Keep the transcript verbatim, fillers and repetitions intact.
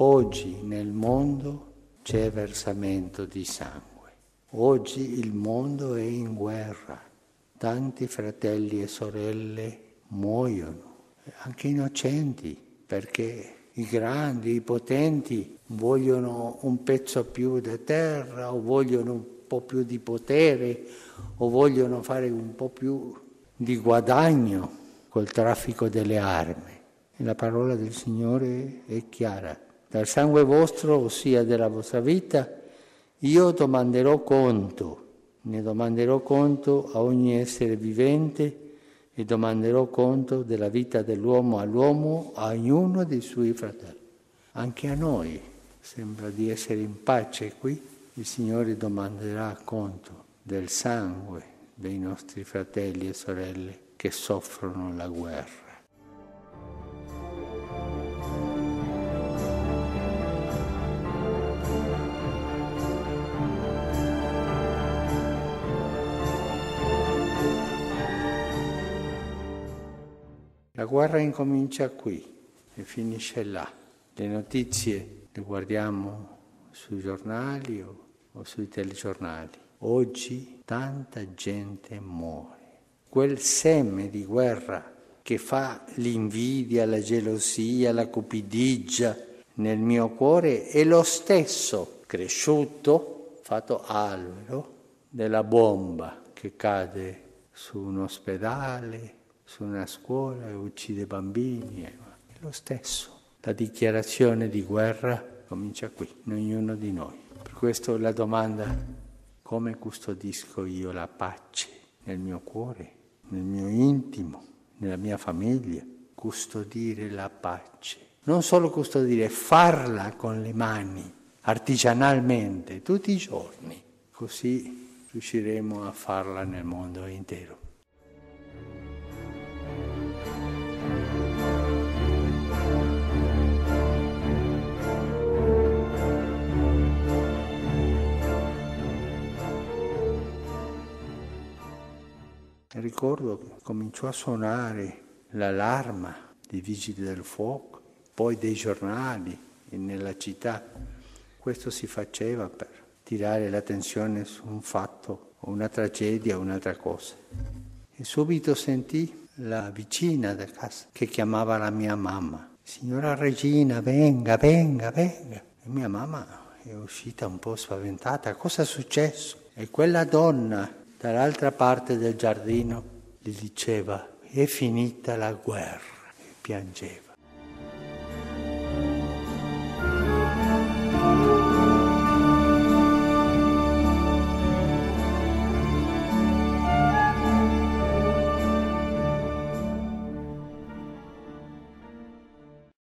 oggi nel mondo c'è versamento di sangue. Oggi il mondo è in guerra. Tanti fratelli e sorelle muoiono, anche innocenti, perché i grandi, i potenti vogliono un pezzo più di terra o vogliono un po' più di potere o vogliono fare un po' più di guadagno col traffico delle armi. E la parola del Signore è chiara. Dal sangue vostro, ossia della vostra vita, io domanderò conto. Ne domanderò conto a ogni essere vivente e domanderò conto della vita dell'uomo all'uomo, a ognuno dei suoi fratelli. Anche a noi sembra di essere in pace qui. Il Signore domanderà conto del sangue dei nostri fratelli e sorelle che soffrono la guerra. La guerra incomincia qui e finisce là. Le notizie le guardiamo sui giornali o, o sui telegiornali. Oggi tanta gente muore. Quel seme di guerra che fa l'invidia, la gelosia, la cupidigia nel mio cuore è lo stesso cresciuto, fatto albero, della bomba che cade su un ospedale, su una scuola e uccide bambini. È lo stesso. La dichiarazione di guerra comincia qui, in ognuno di noi. Per questo la domanda: come custodisco io la pace nel mio cuore, nel mio intimo, nella mia famiglia? Custodire la pace. Non solo custodire, farla con le mani, artigianalmente, tutti i giorni. Così riusciremo a farla nel mondo intero. Ricordo che cominciò a suonare l'allarma dei vigili del fuoco, poi dei giornali nella città. Questo si faceva per tirare l'attenzione su un fatto o una tragedia o un'altra cosa. E subito sentì la vicina da casa che chiamava la mia mamma. Signora Regina, venga, venga, venga. E mia mamma è uscita un po' spaventata. Cosa è successo? E quella donna dall'altra parte del giardino gli diceva: è finita la guerra, e piangeva.